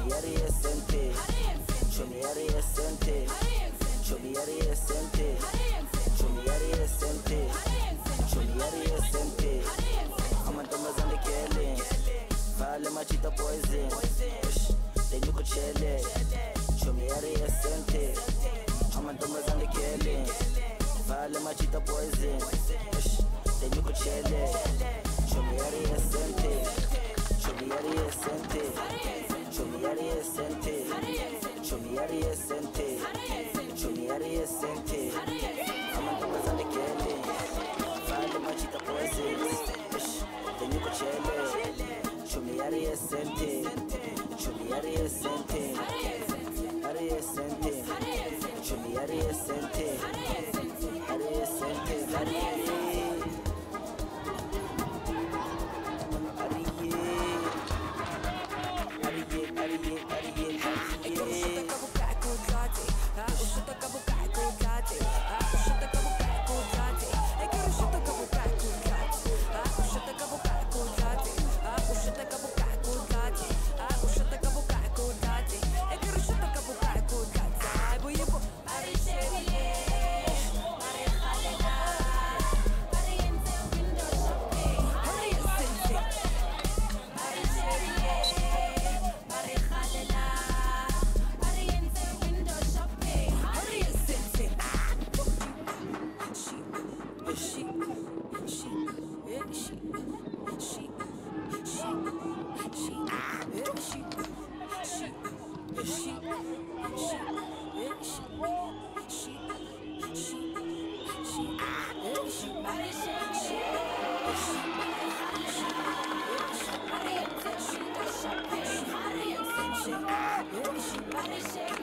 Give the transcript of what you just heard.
yari esente, chomi yari esente, chomi yari esente, chomi yari esente, chomi yari esente. Amantombazane killing, vale machita poison, then you could chill it. Chomi yari esente, amantombazane killing, vale machita poison, then you could chill it. Chomi yari esente, chomi yari esente, chomi yari esente, chomi yari esente, chomi yari esente. Amantombazane killing, vale machita poison, then you could chill it. Chomi yari esente, chomi yari esente, yari esente, chomi yari esente, yari esente, Shake